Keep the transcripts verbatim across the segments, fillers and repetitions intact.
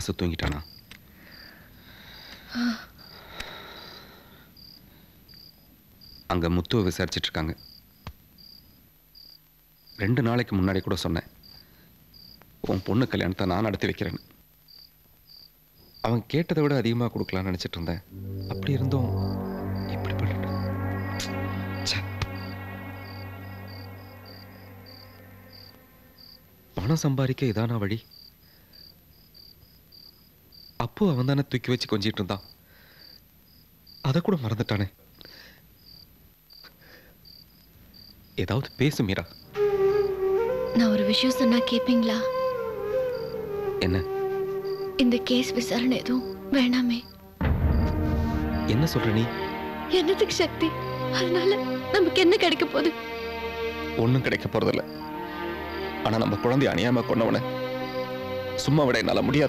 வாசு தூங்கிட்டானா? அங்க முத்துவை விசாரிச்சுட்டு இருக்காங்க. ரெண்டு நாளைக்கு முன்னாடி கூட சொன்னேன், உன் பொண்ணு கல்யாணத்தை நான் நடத்தி வைக்கிறேன்னு. அவன் கேட்டதை விட அதிகமாக கொடுக்கலான்னு நினைச்சிட்டு இருந்தேன். அப்படி இருந்தும் இப்படி பண்ணிட்டு பணம் சம்பாதிக்க இதானா வழி? அப்போ அவன் தானே தூக்கி வச்சு கொஞ்சிட்டு இருந்தான். அதை கூட மறந்துட்டானே. ஏதாவது பேசு மீரா. நான் ஒரு விஷயம் சொன்னா கேப்பீங்களா? என்ன? இந்த கேஸ் விசாரணை எதுவும் வேணாமே. என்ன சொல்ற நீ? என்னதுக்கு சக்தி? அதனால நமக்கு என்ன கிடைக்க போகுது? ஒண்ணும் கிடைக்க போறதில்ல. ஆனா நம்ம குழந்தை அநியாயமா கொண்டவன சும்மா விட என்னால முடியாது.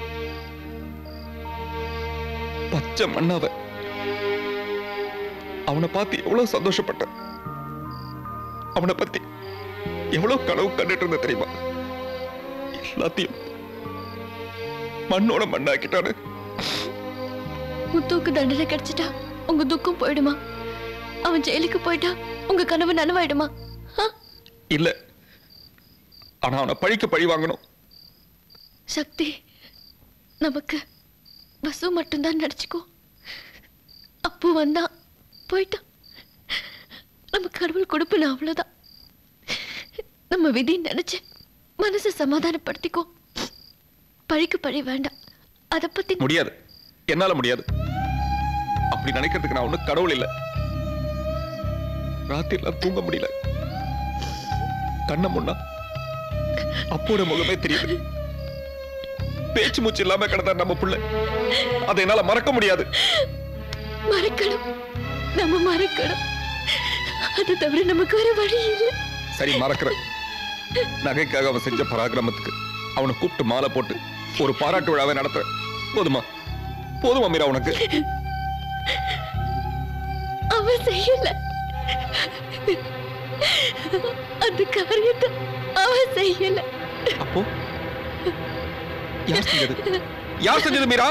பச்சை மண்ணாவ அவனை பார்த்து எவ்வளவு சந்தோஷப்பட்ட, அவனை பத்தி எவ்வளவு கனவு கண்டுட்டு இருந்த தெரியுமா? எல்லாத்தையும் மண்ணோட மண்ணாக்கிட்டானு. முத்துவுக்கு தண்டனை கிடைச்சிட்டா உங்க துக்கம் போயிடுமா? அவன் ஜெயிலுக்கு போயிட்டா உங்க கனவு நனவாயிடுமா? இல்ல, ஆனா அவனை பழிக்க பழி வாங்கணும். சக்தி, நமக்கு வசு மட்டும்தான் நடிச்சுக்கோ. அப்போ வந்தா போயிட்டான். நம்ம கடவுள் கொடுப்புன அவ்வளவுதான். நம்ம விதி நினைச்சு மனசை சமாதானப்படுத்திக்கோ. பழிக்கு பழி வேண்டாம். அதை பத்தி முடியாது, என்னால முடியாது. அப்படி நினைக்கிறதுக்கு நான் ஒன்னும் கடவுள் இல்லை. ராத்திரில தூங்க முடியல. கண்ண முன்னா அப்போட முகமே தெரியுது. பேச்சு மூச்சு இல்லாம கிடந்தா நம்ம புள்ள. அதை என்னால மறக்க முடியாது. மறக்கணும், நம்ம மறக்கணும். அது தவிர நமக்கு வேற வழி இல்லை. சரி, மறக்கிற. நகைக்காக அவன் செஞ்ச பராக்கிரமத்துக்கு அவனை கூப்பிட்டு மாலை போட்டு ஒரு பாராட்டு விழாவை நடத்த போதுமா? போதுமா மீரா உனக்கு? அவன் செய்யல அந்த காரியத்தை. அவன் செய்யல. அப்போ யார் செஞ்சது? யார் செஞ்சது மீரா?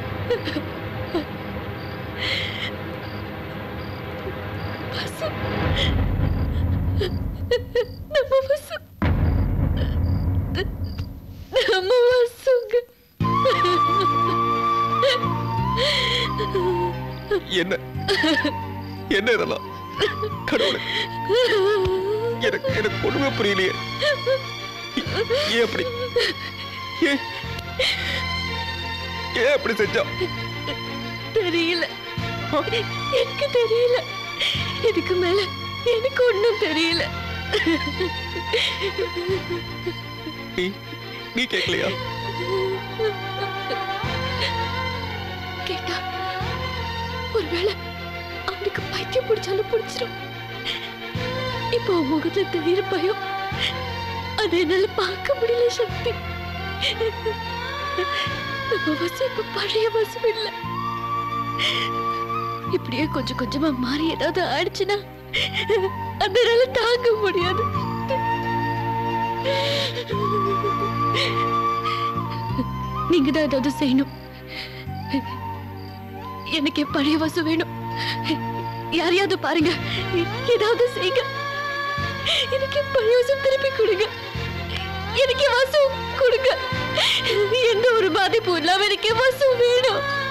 வசு. நம்ம வசு. நம்ம வசுங்க. என்ன என்ன இதெல்லாம்? கடவுளே, எனக்கு எனக்கு ஒண்ணுமே புரியலையே. ஏன் அப்படி ஏன் ஏன் அப்படி செஞ்சா? தெரியல, எனக்கு தெரியல. இதுக்கு மேல எனக்கு ஒண்ணும் தெரியல. நீ நீ கேட்கலையா? கேட்டா ஒருவேளை அவனுக்கு பைத்தியம் பிடிச்சாலும் பிடிச்சிடும். இப்போ முகத்துல தெரியுற பயம் அதை என்னால பார்க்க முடியல. சக்தி, நம்ம வசு இப்ப பழைய வசு இல்ல. இப்படியே கொஞ்சம் கொஞ்சமா மாறி ஏதாவது ஆயிடுச்சுன்னா அதனால தாங்க முடியாது. நீங்க தான் ஏதாவது செய்யணும். எனக்கு பழைய வசு வேணும். யாரையாவது பாருங்க, ஏதாவது செய்யுங்க. எனக்கு பழைய வசு திருப்பி கொடுங்க. எனக்கு வசு கொடுங்க. எந்த ஒரு பாதிப்பும் இல்லாம எனக்கு வசு வேணும்.